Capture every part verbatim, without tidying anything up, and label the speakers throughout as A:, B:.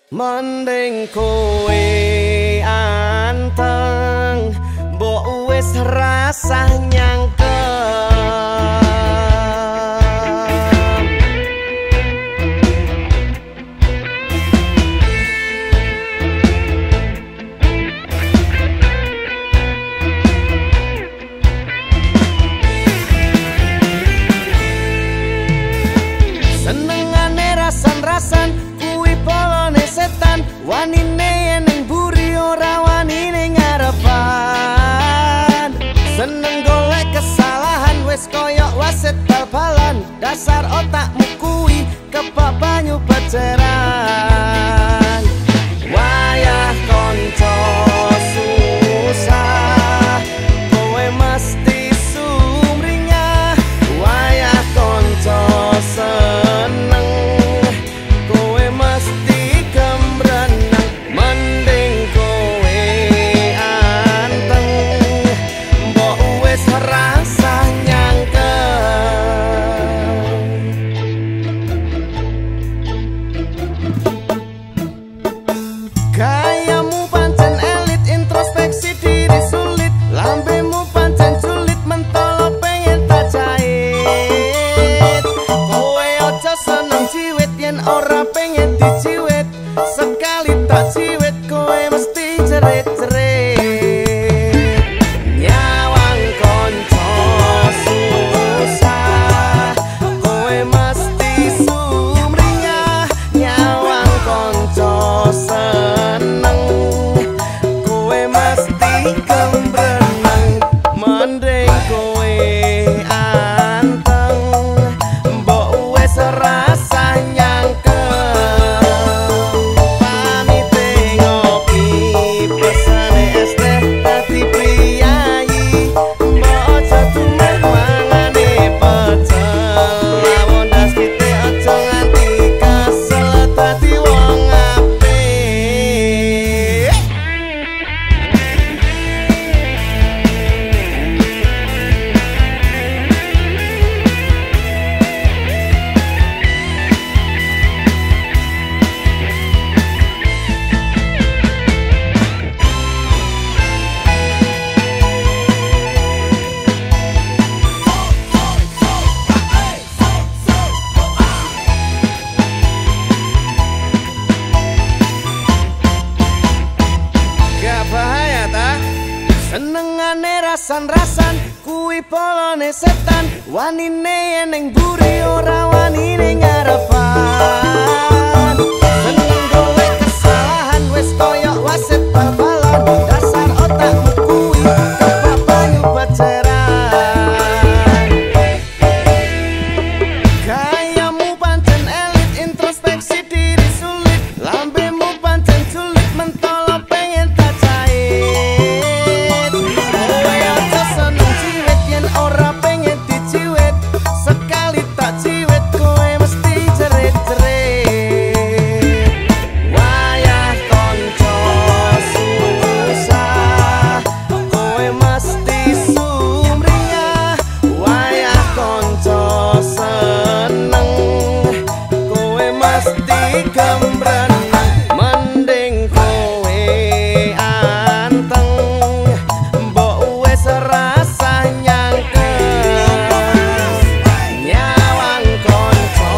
A: Mending kowe anteng mbok wis rasah nyangkem. Senengane rasan-rasan kuwi polone setan, wanine ning buri ora wanine ngarepan. Seneng golek kesalahan wis koyok wasit bal-balan, dasar otakmu kuwi kebak banyu beceran. Wayah konco susah kowe mesti sumringah, wayah konco seneng kowe mesti kemrenang. Mending kowe anteng mbok wis rasah nyangkem. Gayamu pancen elit, introspeksi diri sulit, lambemu pancen sulit, mentolo pengen tak jahit. Kowe ojo seneng jiwit yen ora pengen dijiwit, sekali tak jiwit kowe mesti jerit-jerit. Nyawang konco susah kowe mesti sumringah, nyawang konco seneng kowe mesti kemrenang. Mending kowe anteng mbok wis rasah nyangkem. Pamite ngopi pesane es teh dadi priyayi, mbok aja tumek mangane pecel, lawon das pite aja nganti kesel dadi wong apik. Gak bahaya ta? Senengane rasan-rasan kuwi polone setan, wanine ning buri ora wanine ngarepan. Seneng golek kesalahan wis koyok wasit bal-balan, dasar otakmu kuwi kebak banyu beceran. Gayamu pancen elit, introspeksi diri sulit, lambemu pancen sulit, mentolo pengen tak jahit. Kowe aja seneng jiwit yen ora pengen dijiwit, sekali tak jiwit kowe mesti jerit-jerit. Wayah konco susah kowe mesti sumringah, wayah konco seneng kowe mesti kemrenang. Mending kowe anteng mbok wis rasah nyangkem. Nyawang konco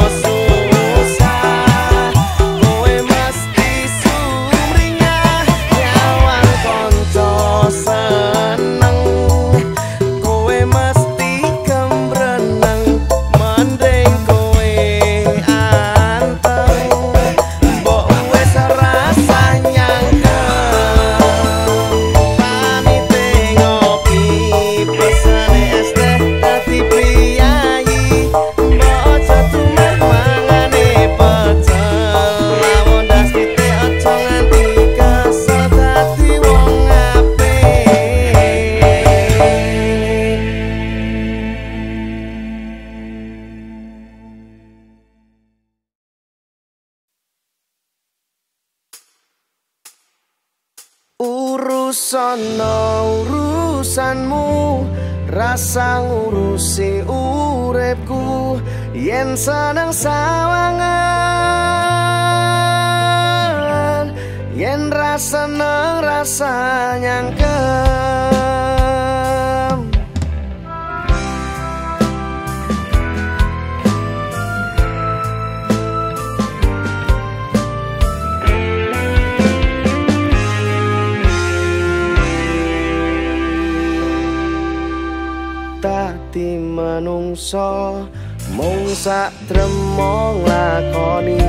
A: susah kowe mesti sumringah, nyawang konco seneng kowe mesti kemrenang. Mending kowe anteng mbok wis rasah nyangkem. Pamite ngopi pesane es teh dadi priyayi, mbok aja tumek mangane pecel, lawon das pite aja nganti kesel dadi wong apik. Urusono urusanmu, rasa ngurusi uripku, yen seneng sawangan rasa nyangkem.
B: Dadi manungsa mung sak tremo nglakoni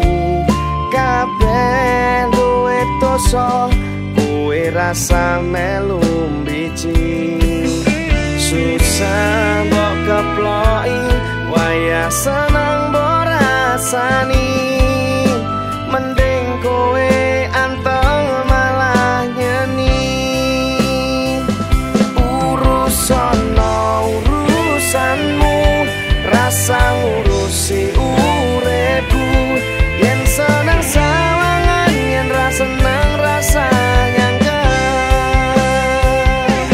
B: kabeh duwe dosa, kuwe rasa melu mbiji susah mbok keploki wayah seneng mbok rasani, mending kowe anteng malah nyeni. Urusono urusanmu, rasa ngurusi uripku, yen seneng sawangan yen ra seneng rasa nyangkem.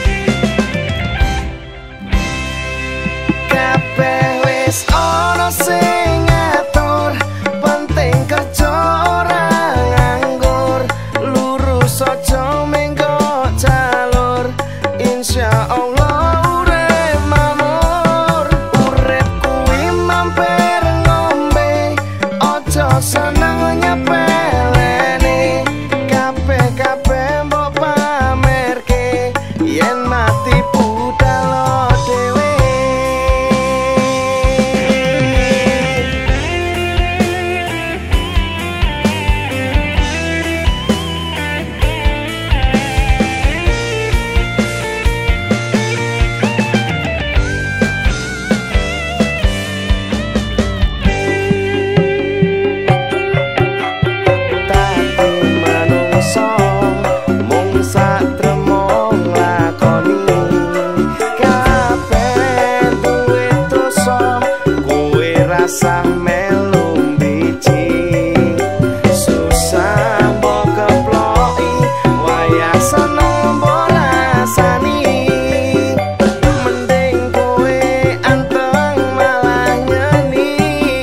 B: Kabeh wis ana sing ngatur, penting kerja ora nganggur, lurus aja mengko jalur, insyaallah urip makmur. Urip kuwi mampir ngombe, aja seneng nyepeleni, kabeh-kabeh mbok pamerke, yen mati budal dhewe. Rasa melu mbiji susah mbok keploki wayah seneng mbok rasani, mending kowe anteng malah nyeni.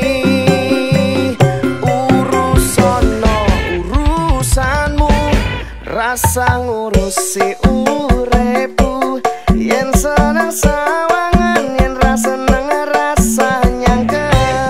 B: Urusono urusanmu, rasa ngurusi uripku, yen seneng sawangan yen ra seneng rasa nyangkem.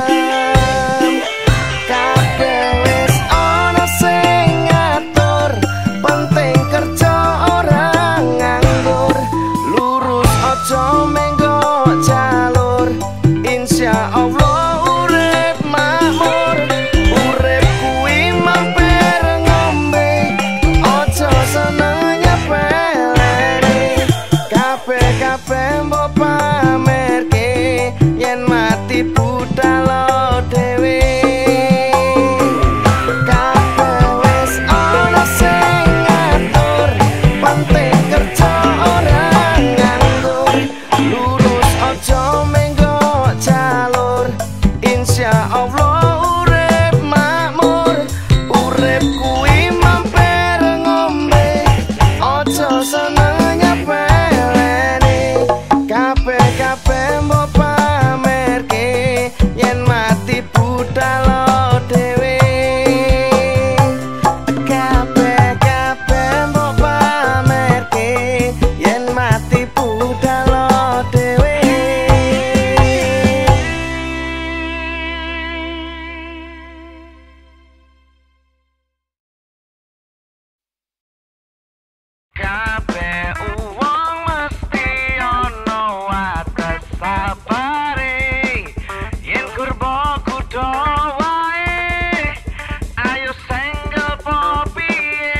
B: Kabeh mbok pamerke, yen mati budal dhewe. Kabeh wis ana sing ngatur, penting kerja ora nganggur, lurus aja mengko jalur, insyaallah urip makmur. Urip kuwi mampir ngombe, aja seneng kabeh mbok pamerke, yen mati budal dhewe. Kabeh-kabeh mbok pamerke, yen mati budal dhewe. Kabeh uwong mesti ono wates sabare, yen kurba kudu wae, ayo senggel po piye.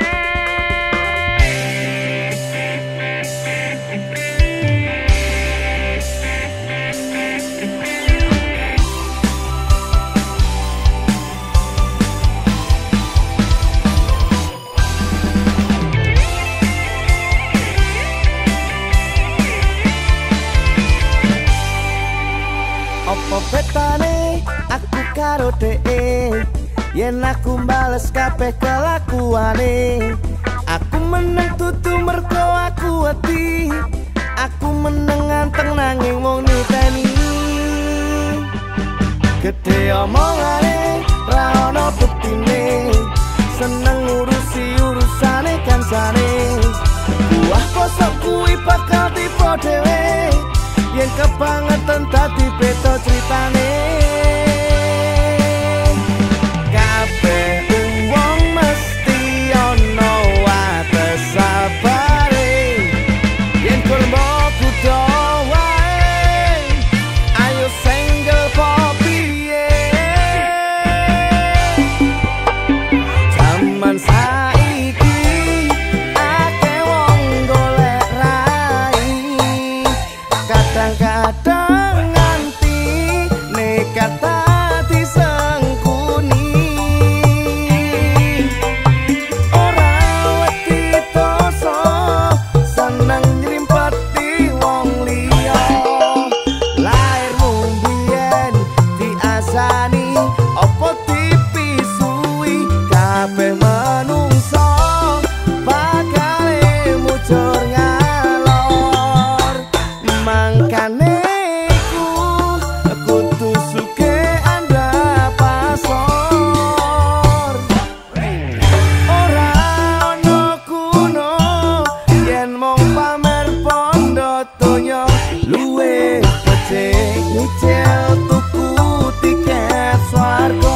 B: Apa betane aku karo dhek, yen aku bales kabeh kelakuane. Aku meneng tutu mergo aku wedi, aku meneng anteng nanging wong niteni. Gede omongane ra ono buktine, seneng ngurusi urusane. sok kuwi bakal tipe dhewe yen kebangetan dadi beda critane. Kabeh wong mesti ana wates sabare yen kurma kudu wae ayo single popiye. Zaman saiki akeh wong golek rai, kadang-kadang nganti nekat dadi sengkuni. Ora wedi dosa seneng nyrimpeti wong liya. Lairmu mbiyen diasani apa dipisui, kabeh manungsa bakale mujur ngalor. Mangkane ku kudu sugih andhapasor. Ora ana kuno yen mung pamer pondo donya, luwih becik nyicil tuku tiket swarga.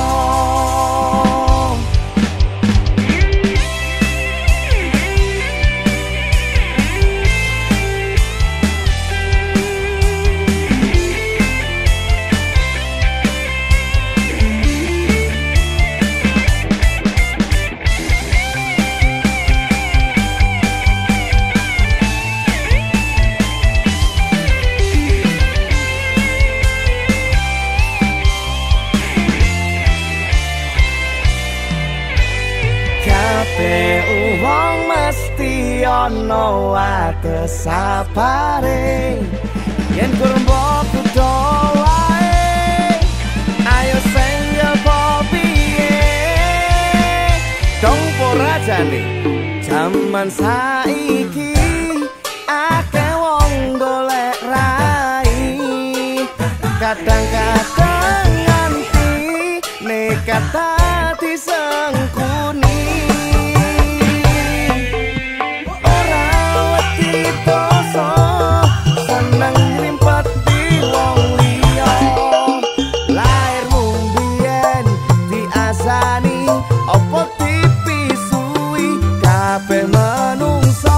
B: Kabeh wong mesti ana wates sabare yen kurma kudu wae ayo single popiye. Dong ora jane jaman saiki akeh wong golek rai, kadang-kadang nganti nekat dadi sengkuni. Ora wedi dosa seneng nyrimpeti wong liya. Lairmu mbiyen diasani apa dipisui, kabeh manungsa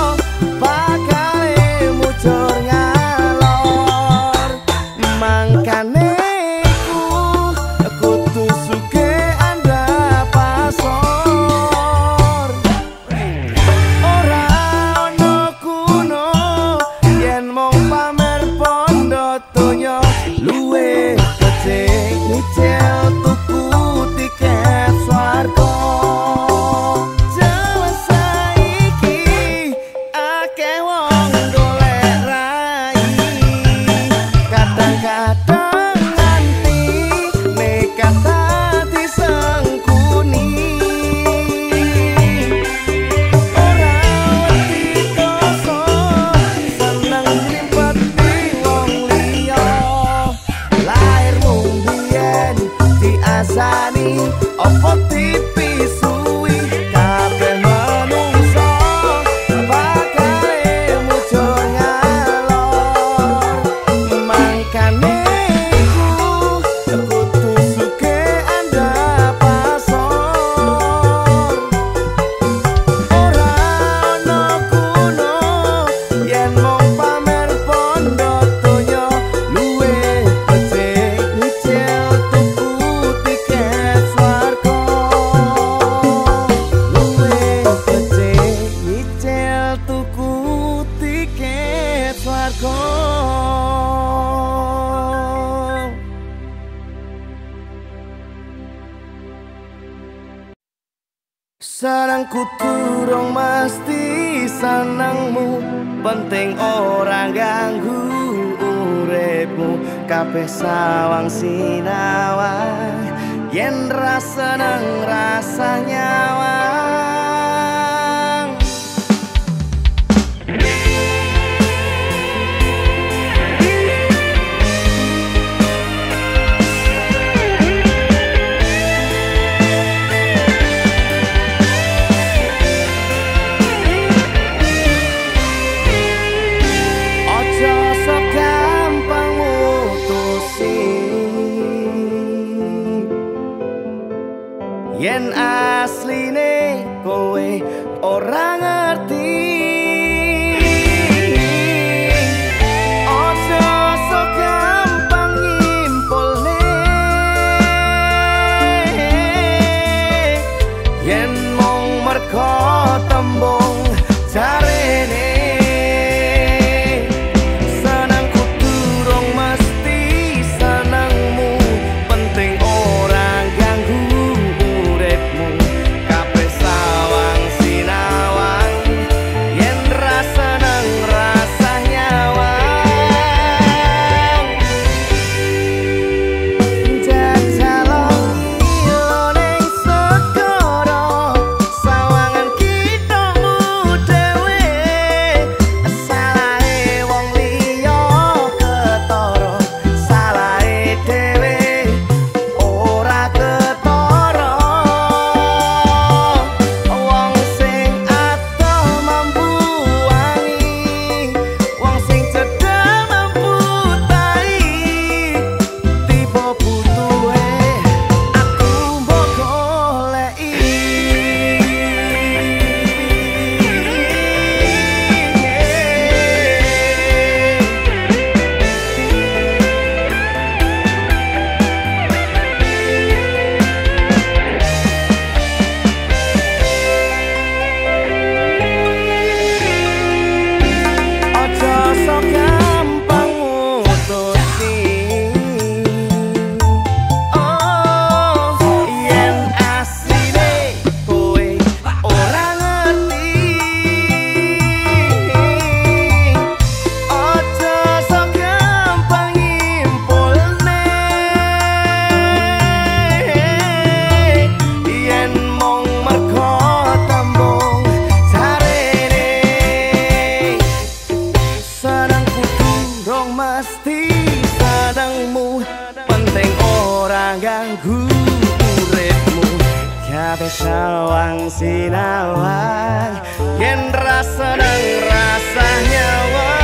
B: bakale mujur ngalor. Mangkane ku kudu sugih andhapasor. Ora ana kuno yen mung pamer pondo donya, luwih becik nyicil tuku tiket swarga. Jaman saiki akeh wong golek rai, kadang-kadang nganti nekat dadi sengkuni. Ora wedi dosa seneng nyrimpeti wong liya. Lairmu mbiyen diasani apa dipisui, kabeh manungsa bakale mujur ngalor. Mangkane ku kudu sugih andhapasor. Ora ana kuno yen mung pamer pondo donya, luwih becik nyicil tuku tiket swarga. Luwih becik nyicil tuku tiket swarga. Senengku durung mesti senengmu, penting ora ganggu uripmu. Kabeh sawang sinawang yen ra seneng rasa nyawang.
A: yen asline kowe ora ngerti. Ojo sok gampang nyimpulne yen mung merga tembung jarene. Senangku durung mesti senengmu, penting ora ganggu uripmu. Kabeh sawang sinawang yen ra seneng rasah nyawang. Jajalo ilo ning segara sawangan kitamu dhewe. Salahe wong liya ketara, salahe dhewe ora ketara. Wong sing adoh mampu wangi, wong sing cedhak mampu tai. Tiba butuhe aku mbok goleki. Ojo sok gampang mutusi. Oh, yen asline kowe ora ngerti. Ojo sok gampang nyimpulne yen mung merga tembung jarene. Senangku durung mesti senengmu, penting ora ganggu uripmu. Kabeh sawang sinawang yen ra seneng rasah nyawang.